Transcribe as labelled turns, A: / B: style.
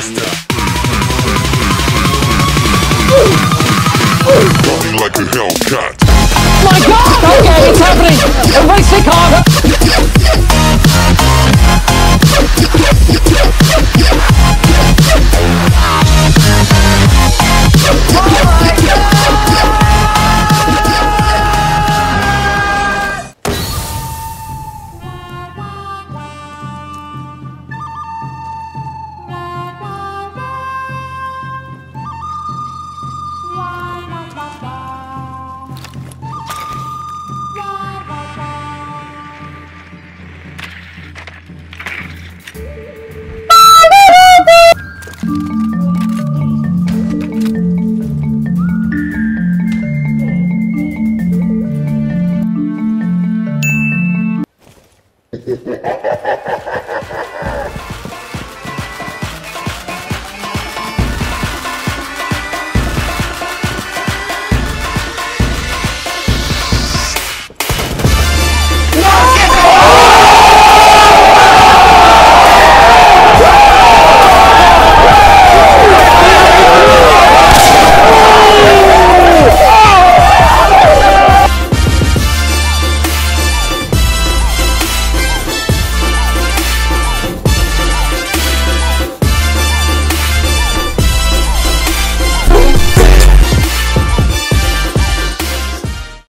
A: master. Running like a hellcat.
B: My God! Okay, it's happening! Everybody stay calm!
C: Ha ha ha ha ha!